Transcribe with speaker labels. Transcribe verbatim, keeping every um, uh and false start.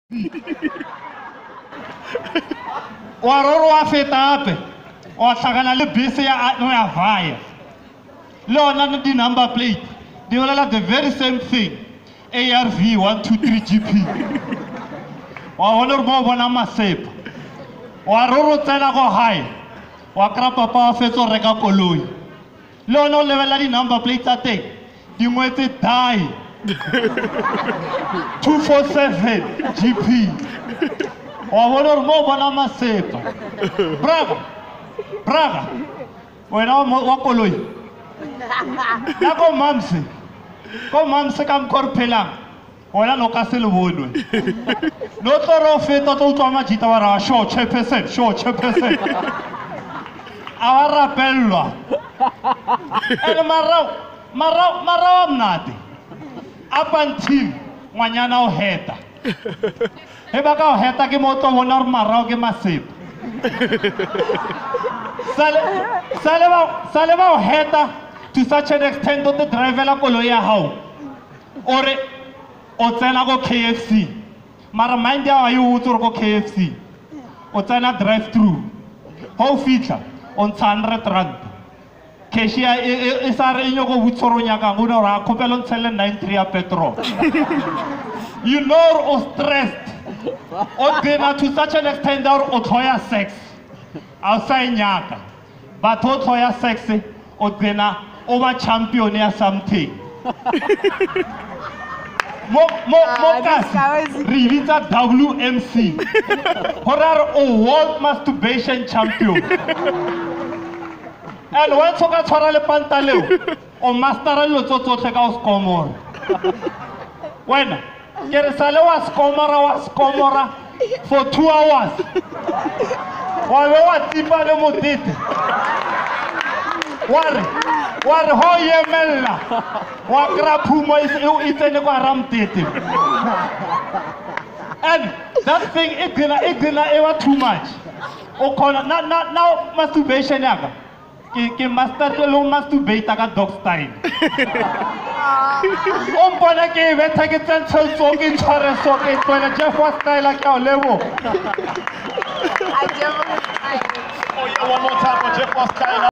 Speaker 1: Waroro wa feta ape o hlakana le bese ya no ya vaya le ona di number plate di bolela the very same thing A R V one two three G P wa bona re mo bona masepa waroro tsena go hae wa kra papa wa fetso reka koloi le ona o lebela di number plate tsa teng di ngwetse die two four seven G P wa bona re mo bona masepa brava brava wena wa koloi ya ko mamse ko mamse ka mkorpelang wena no ka se le bonwe no toro feta to tswa majita wa ra sure ten percent sure ten percent a rapellwa ene marao marao marao mnate up until ngwanyana o heta e ba ka o heta ke mo to bona re marao ke masepa sale sale ba sale ba o heta to such an extent that the driver la koloi ya hao ore o tsena go K F C mara mind ya yo o tsore go K F C o tsena drive through ho fitla on one hundred rand cashier e sa re nyo go butsoro nyaka ngona ra khopela ntshele nine three ya petrol you know o stressed o gena to such an extent that o thoya sex outside nyaka but o thoya sex o gena over champion ya something mo mo mo kasi re bitsa W M C horar o world masturbation champion and when soka tshwara le pantaleo o mastera lo tsotsotlhe ka o skomora wena ke re sale wa skomora wa skomora for two hours wa be wa tipa le motete ware ware ho yemella wa kraphumo e tsene kwa ramtete and that thing it gonna it gonna ever too much o khona now now now masturbation yaka ke ke master ke lo masturbate ka dog style o mpona ke betha ke tsentse so ke tshware so ke tswela Jeff wa style ka o lebo oh yeah one more time for Jeff wa style